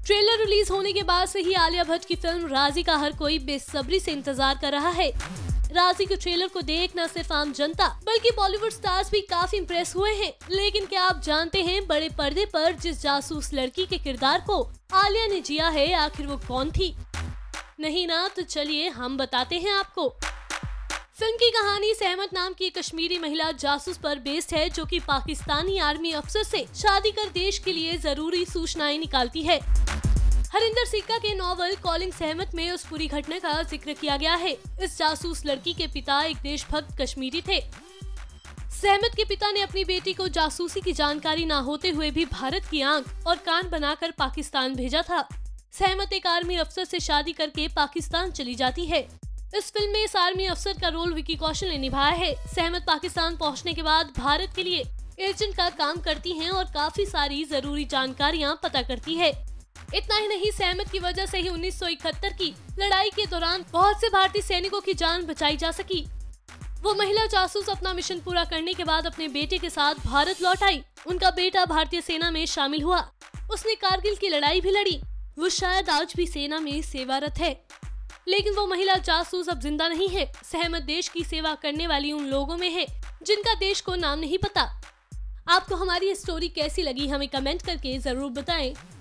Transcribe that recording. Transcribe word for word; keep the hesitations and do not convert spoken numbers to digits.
Trailer release होने के बाद से ही आलिया भट्ट की फिल्म राजी का हर कोई बेसब्री से इंतजार कर रहा है। राजी के ट्रेलर को देख न सिर्फ आम जनता बल्कि बॉलीवुड स्टार्स भी काफी इम्प्रेस हुए हैं। लेकिन क्या आप जानते हैं बड़े पर्दे पर जिस जासूस लड़की के किरदार को आलिया ने जिया है, आखिर वो कौन थी? नहीं ना, तो चलिए हम बताते हैं आपको। फिल्म की कहानी सहमत नाम की एक कश्मीरी महिला जासूस पर बेस्ड है, जो कि पाकिस्तानी आर्मी अफसर से शादी कर देश के लिए जरूरी सूचनाएं निकालती है। हरिंदर सिक्का के नॉवल कॉलिंग सहमत में उस पूरी घटना का जिक्र किया गया है। इस जासूस लड़की के पिता एक देशभक्त कश्मीरी थे। सहमत के पिता ने अपनी बेटी को जासूसी की जानकारी न होते हुए भी भारत की आंख और कान बनाकर पाकिस्तान भेजा था। सहमत एक आर्मी अफसर से शादी करके पाकिस्तान चली जाती है। इस फिल्म में इस आर्मी अफसर का रोल विकी कौशल ने निभाया है। सहमत पाकिस्तान पहुंचने के बाद भारत के लिए एजेंट का काम करती हैं और काफी सारी जरूरी जानकारियां पता करती है। इतना ही नहीं, सहमत की वजह से ही उन्नीस सौ इकहत्तर की लड़ाई के दौरान बहुत से भारतीय सैनिकों की जान बचाई जा सकी। वो महिला जासूस अपना मिशन पूरा करने के बाद अपने बेटे के साथ भारत लौट आई। उनका बेटा भारतीय सेना में शामिल हुआ। उसने कारगिल की लड़ाई भी लड़ी। वो शायद आज भी सेना में सेवारत है, लेकिन वो महिला जासूस अब जिंदा नहीं है। सहमत देश की सेवा करने वाली उन लोगों में है जिनका देश को नाम नहीं पता। आपको हमारी स्टोरी कैसी लगी हमें कमेंट करके जरूर बताएं।